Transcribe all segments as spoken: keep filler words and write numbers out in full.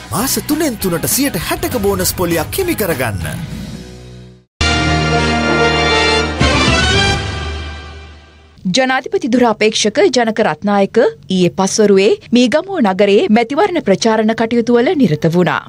මාස තුනෙන් තුනට සියයට හැටක බෝනස් පොලියක් හිමි කරගන්න. ජනාධිපති දුරාපේක්ෂක ජනක රත්නායක ඊයේ පස්වරුවේ මීගමුව නගරයේ මැතිවරණ ප්‍රචාරණ කටයුතු වල නිරත වුණා.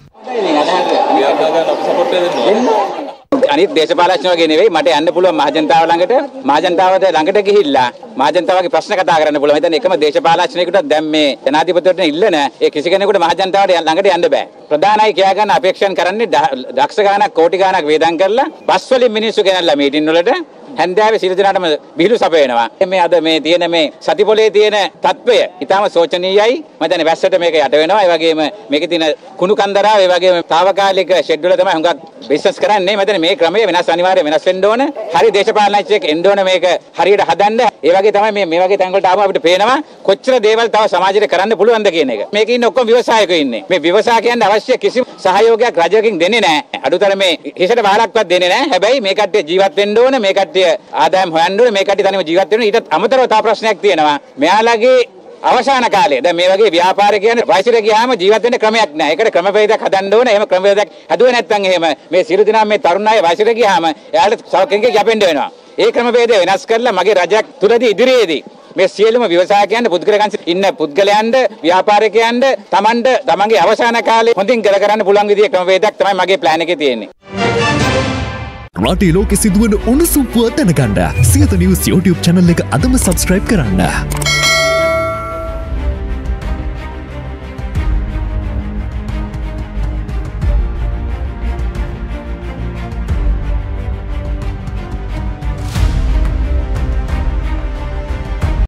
අනිත් දේශපාලඥයෝ වගේ නෙවෙයි මට යන්න පුළුවන් මහජනතාව ළඟට මහජනතාවද ළඟට ගිහිල්ලා මහජනතාවගේ ප්‍රශ්න කතා කරන්න පුළුවන්. මම හිතන්නේ එකම දේශපාලඥයෙකුට දැන් මේ ජනාධිපතිවරට ඉල්ලන ඒ කිසි කෙනෙකුට මහජනතාවට ළඟට යන්න බෑ. ප්‍රධානයි කියා ගන්න අපේක්ෂාන් කරන්නේ දක්ෂ ගාණක් කෝටි ගාණක් වේදම් කරලා බස් වලින් මිනිස්සු ගෙනල්ලා මීටින් වලට හැන්දෑවේ සියලු දෙනාටම බිහිලු සපයනවා. මේ අද මේ තියෙන මේ සතිපොලේ තියෙන තත්වය ඊටම සෝචනීයයි. මම හිතන්නේ වැස්සට මේක යට වෙනවා. ඒ වගේම මේකේ තියෙන කුණු කන්දරාව ඒ වගේම తాවකාලික ෂෙඩ් වල තමයි හුඟක් බිස්නස් කරන්නේ. මම හිතන්නේ මේ ක්‍රමය වෙනස් අනිවාර්යයෙන් වෙනස් වෙන්න ඕන. හරි දේශපාලනඥයෙක් එන්න ඕන මේක හරියට හදන්න. ඒ වගේ තමයි මේ මේ වගේ තැන් වලට ආවම අපිට පේනවා කොච්චර දේවල් තව සමාජයට කරන්න පුළුවන්ද කියන එක. මේකේ ඉන්න ඔක්කොම ව්‍යවසායකයෝ ඉන්නේ. මේ ව්‍යවසායකයන්ට අවශ්‍ය කිසිම සහයෝගයක් රජයකින් දෙන්නේ නැහැ. අඩුතරමේ හිසට වහලක්වත් දෙන්නේ නැහැ. හැබැයි මේ කට්ටිය ජීවත් වෙන්න ඕන. මේ කට්ටිය ආදායම් හොයන්න ඕනේ. මේ කට්ටිය තනියම ජීවත් වෙන්න. ඊටත් අමතරව තව ප්‍රශ්නයක් තියෙනවා. මෙයාලගේ අවසාන කාලේ දැන් මේ වගේ ව්‍යාපාර කියන්නේ වයසට ගියාම ජීවත් වෙන්න ක්‍රමයක් නැහැ. ඒකට ක්‍රමවේදයක් හදන්න ඕනේ. එහෙම ක්‍රමවේදයක් හදුවේ නැත්නම් එහෙම මේ සියලු දෙනා මේ තරුණ අය වයසට ගියාම එයාලට සෞඛ්‍යයෙන් යැපෙන්න වෙනවා. ඒ ක්‍රමවේදය වෙනස් කරලා මගේ රජයක් තුලදී ඉදිරියේදී මේ සියලුම ව්‍යවසායකයන්ට පුද්ගලයන්ට ඉන්න පුද්ගලයන්ට ව්‍යාපාරිකයන්ට Tamanට තමන්ගේ අවසාන කාලේ හොඳින් කර කරන්න පුළුවන් විදිහේ ක්‍රමවේදයක් තමයි මගේ ප්ලෑන් එකේ තියෙන්නේ. රටේ ලෝකෙ සිදුවන උණුසුම් පුවත් දැනගන්න සියත නිවුස් YouTube channel එක අදම subscribe කරන්න.